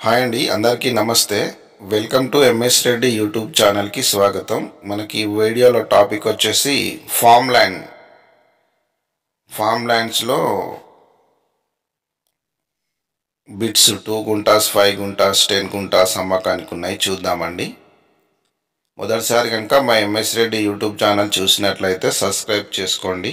Hi అండి, అందరికీ నమస్తే. Welcome to MS Reddy YouTube ఛానల్కి స్వాగతం. మనకి ఈ వీడియోలో టాపిక్ వచ్చేసి ఫామ్ ల్యాండ్స్లో బిట్స్ 2 గుంటాస్, 5 గుంటాస్, 10 గుంటాస్ అమ్మకానికి ఉన్నాయి, చూద్దామండి. మొదటిసారి కనుక మా ఎంఎస్ రెడ్డి యూట్యూబ్ ఛానల్ చూసినట్లయితే సబ్స్క్రైబ్ చేసుకోండి.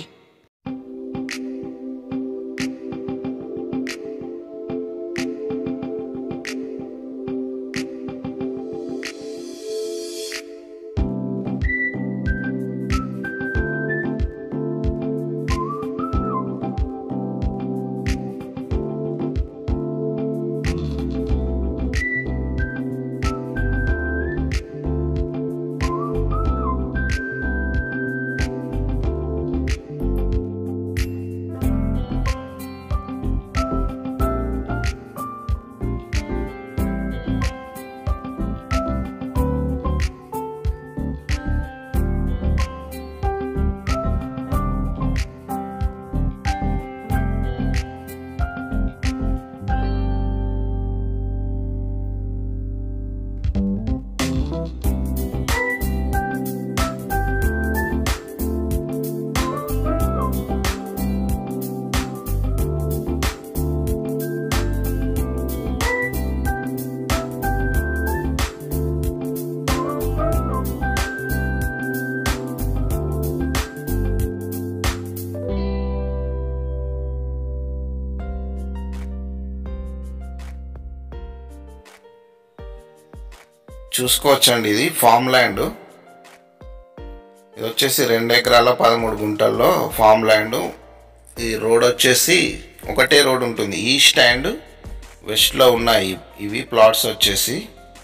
చూసుకోవచ్చండి, ఇది ఫామ్ ల్యాండ్. ఇది వచ్చేసి 2 ఎకరాల 13 గుంటల్లో ఫామ్ ల్యాండ్. ఈ రోడ్ వచ్చేసి ఒకటే రోడ్ ఉంటుంది, ఈస్ట్ అండ్ వెస్ట్లో ఉన్నాయి ఇవి ప్లాట్స్. వచ్చేసి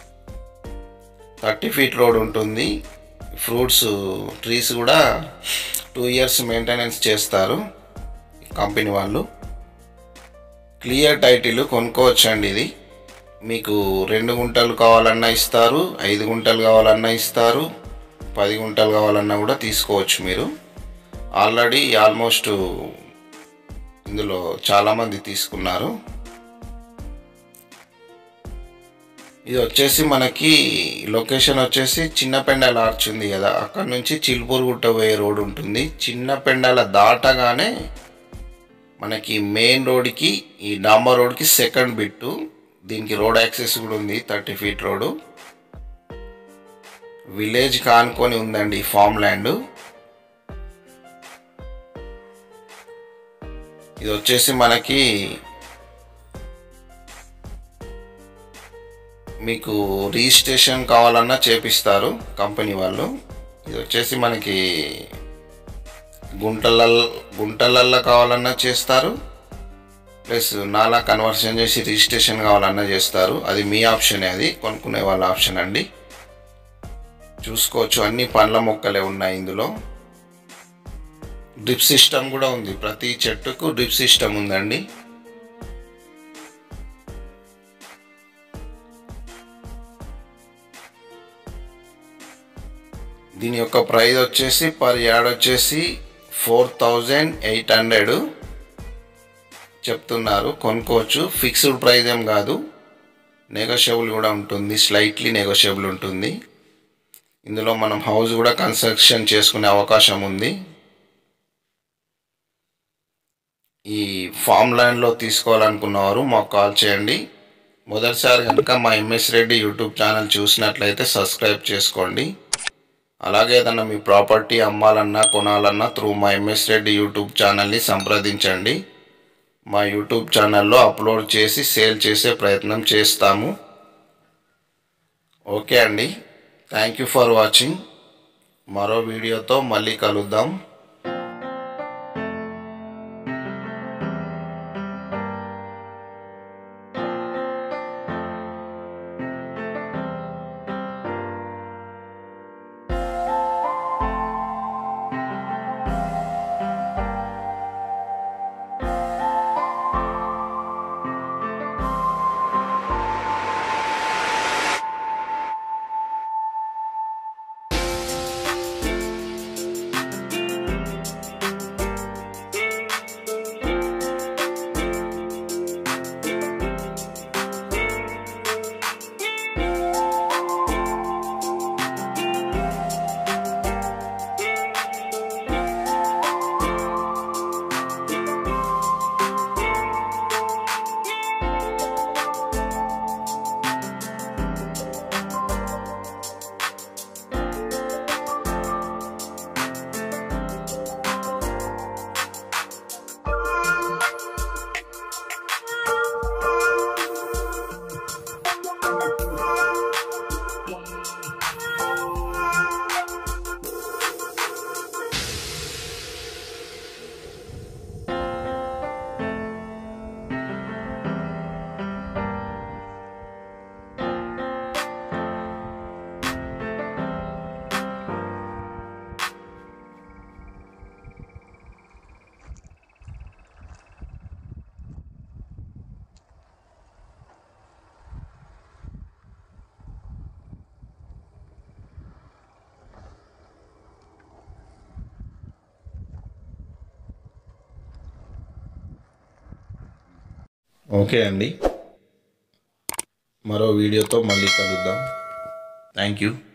30 ఫీట్ రోడ్ ఉంటుంది. ఫ్రూట్స్ ట్రీస్ కూడా 2 ఇయర్స్ మెయింటెనెన్స్ చేస్తారు కంపెనీ వాళ్ళు. క్లియర్ టైటిల్ కొనుక్కోవచ్చండి. ఇది మీకు 2 గుంటలు కావాలన్నా ఇస్తారు, 5 గుంటలు కావాలన్నా ఇస్తారు, 10 గుంటలు కావాలన్నా కూడా తీసుకోవచ్చు మీరు. ఆల్రెడీ ఆల్మోస్ట్ ఇందులో చాలామంది తీసుకున్నారు. ఇది వచ్చేసి మనకి లొకేషన్ వచ్చేసి చిన్నపెండాల ఆర్చ్ ఉంది కదా, అక్కడ నుంచి చిలుపూరుగుట్ట పోయే రోడ్ ఉంటుంది. చిన్నపెండాల దాటగానే మనకి మెయిన్ రోడ్కి, ఈ డాంబర్ రోడ్కి సెకండ్ బిట్టు. దీనికి రోడ్ యాక్సెస్ కూడా ఉంది, 30 ఫీట్ రోడ్డు. విలేజ్ కానుకొని ఉందండి ఫామ్ ల్యాండ్. ఇది వచ్చేసి మనకి మీకు రిజిస్ట్రేషన్ కావాలన్నా చేపిస్తారు కంపెనీ వాళ్ళు. ఇది వచ్చేసి మనకి గుంటలల్లో కావాలన్నా చేస్తారు, ప్లస్ నాలా కన్వర్షన్ చేసి రిజిస్ట్రేషన్ కావాలన్నా చేస్తారు. అది మీ ఆప్షనే, అది కొనుక్కునే వాళ్ళ ఆప్షన్ అండి. చూసుకోవచ్చు, అన్ని పండ్ల మొక్కలే ఉన్నాయి ఇందులో. డ్రిప్ సిస్టమ్ కూడా ఉంది, ప్రతి చెట్టుకు డ్రిప్ సిస్టమ్ ఉందండి. దీని యొక్క ప్రైస్ వచ్చేసి పర్ యార్డ్ వచ్చేసి 4800 చెప్తున్నారు. కొనుక్కోవచ్చు, ఫిక్స్డ్ ప్రైస్ ఏం కాదు, నెగోషియబుల్ కూడా ఉంటుంది, స్లైట్లీ నెగోషియబుల్ ఉంటుంది. ఇందులో మనం హౌస్ కూడా కన్స్ట్రక్షన్ చేసుకునే అవకాశం ఉంది. ఈ ఫామ్ ల్యాండ్లో తీసుకోవాలనుకున్నవారు మాకు కాల్ చేయండి. మొదటిసారి కనుక మా ఎంఎస్ రెడ్డి యూట్యూబ్ ఛానల్ చూసినట్లయితే సబ్స్క్రైబ్ చేసుకోండి. అలాగే ఏదన్నా మీ ప్రాపర్టీ అమ్మాలన్నా కొనాలన్నా త్రూ మా ఎంఎస్ రెడ్డి యూట్యూబ్ ఛానల్ని సంప్రదించండి. మా యూట్యూబ్ ఛానల్లో అప్లోడ్ చేసి సేల్ చేసే ప్రయత్నం చేస్తాము. ఓకే అండి, థ్యాంక్ యూ ఫర్ వాచింగ్. మరో వీడియోతో మళ్ళీ కలుద్దాం. ఓకే అండి, మరో వీడియోతో మళ్ళీ కలుద్దాం. Thank you.